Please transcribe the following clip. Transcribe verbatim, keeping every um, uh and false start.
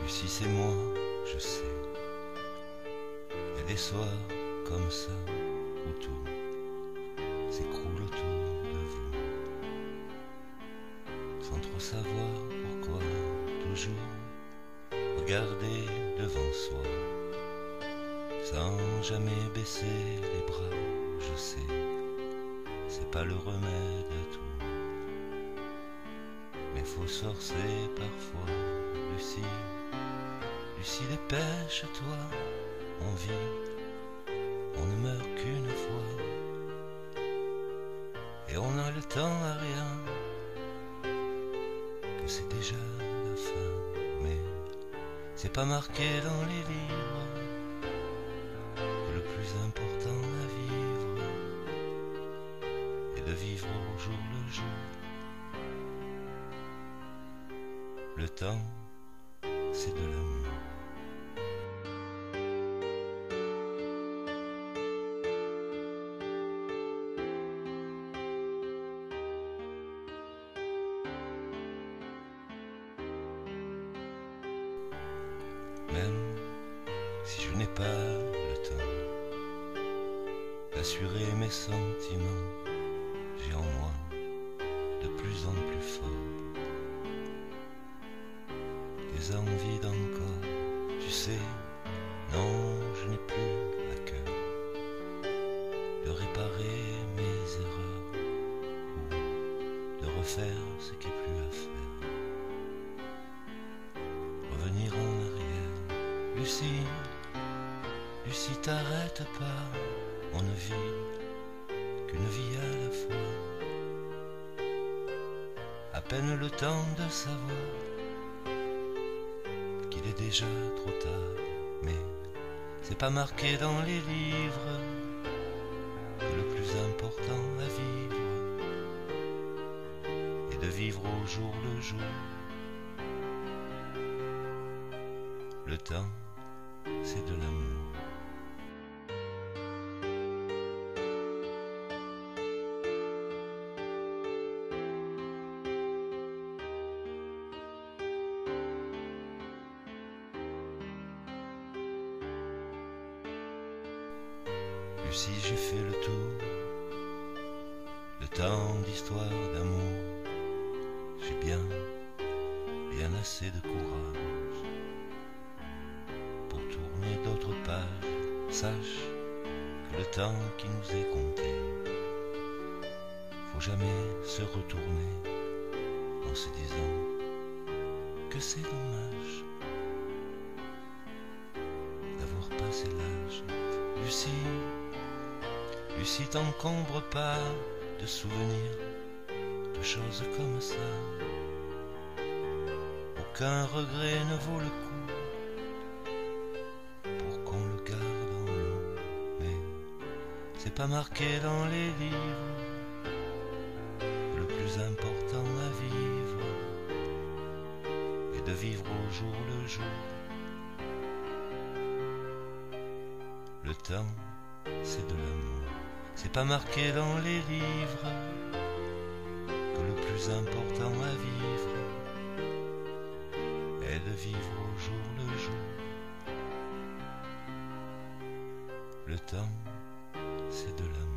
Lucie, c'est moi, je sais. Il y a des soirs comme ça où tout s'écroule autour de vous, sans trop savoir pourquoi. Toujours regarder devant soi, sans jamais baisser les bras. Je sais, c'est pas le remède à tout, mais faut se forcer parfois. Lucie, Lucie, dépêche-toi, on vit, on ne meurt qu'une fois, et on a le temps à rien, que c'est déjà la fin. Mais c'est pas marqué dans les livres que le plus important à vivre est de vivre au jour le jour. Le temps, c'est de l'amour. Même si je n'ai pas le temps d'assurer mes sentiments, j'ai en moi de plus en plus fort des envies d'encore. Tu sais, non, je n'ai plus à cœur de réparer mes erreurs ou de refaire ce qui est plus à faire. Revenir en arrière. Lucie, Lucie, t'arrête pas, on ne vit qu'une vie à la fois. À peine le temps de savoir qu'il est déjà trop tard, mais c'est pas marqué dans les livres que le plus important à vivre est de vivre au jour le jour. Le temps, c'est de l'amour. Lucie, j'ai fait le tour de tant d'histoires d'amour. J'ai bien, bien assez de courage pour tourner d'autres pages. Sache que le temps qui nous est compté, faut jamais se retourner en se disant que c'est dommage d'avoir passé l'âge. Lucie, Lucie, t'encombre pas de souvenirs, de choses comme ça. Aucun regret ne vaut le coup pour qu'on le garde en nous. Mais c'est pas marqué dans les livres que le plus important à vivre est de vivre au jour le jour. Le temps, c'est de l'amour. C'est pas marqué dans les livres que le plus important à vivre est de vivre au jour le jour. Le temps, c'est de l'amour.